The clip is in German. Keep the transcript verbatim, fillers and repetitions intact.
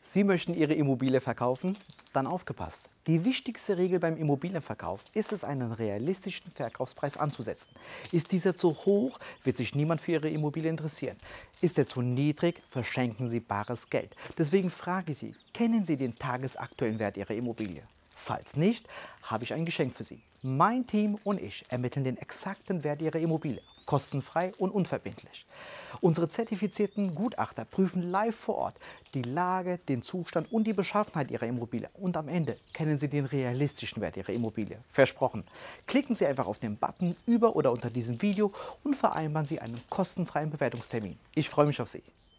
Sie möchten Ihre Immobilie verkaufen? Dann aufgepasst! Die wichtigste Regel beim Immobilienverkauf ist es, einen realistischen Verkaufspreis anzusetzen. Ist dieser zu hoch, wird sich niemand für Ihre Immobilie interessieren. Ist er zu niedrig, verschenken Sie bares Geld. Deswegen frage ich Sie, kennen Sie den tagesaktuellen Wert Ihrer Immobilie? Falls nicht, habe ich ein Geschenk für Sie. Mein Team und ich ermitteln den exakten Wert Ihrer Immobilie, kostenfrei und unverbindlich. Unsere zertifizierten Gutachter prüfen live vor Ort die Lage, den Zustand und die Beschaffenheit Ihrer Immobilie. Und am Ende kennen Sie den realistischen Wert Ihrer Immobilie. Versprochen. Klicken Sie einfach auf den Button über oder unter diesem Video und vereinbaren Sie einen kostenfreien Bewertungstermin. Ich freue mich auf Sie.